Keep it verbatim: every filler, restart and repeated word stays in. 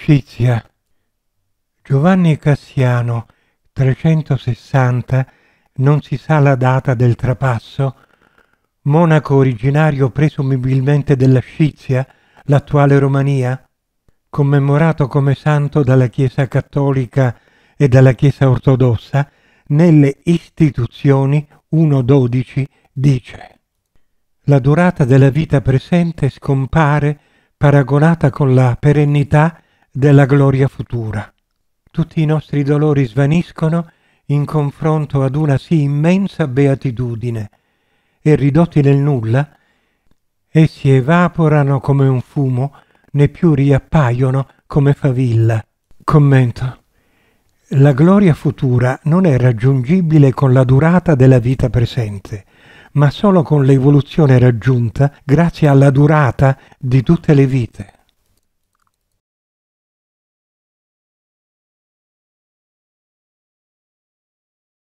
Scizia. Giovanni Cassiano, trecentosessanta, non si sa la data del trapasso, monaco originario presumibilmente della Scizia, l'attuale Romania, commemorato come santo dalla Chiesa Cattolica e dalla Chiesa Ortodossa, nelle istituzioni uno dodici dice: la durata della vita presente scompare paragonata con la perennità della gloria futura. Tutti i nostri dolori svaniscono in confronto ad una sì immensa beatitudine e, ridotti nel nulla, essi evaporano come un fumo, né più riappaiono come favilla. Commento. La gloria futura non è raggiungibile con la durata della vita presente, ma solo con l'evoluzione raggiunta grazie alla durata di tutte le vite.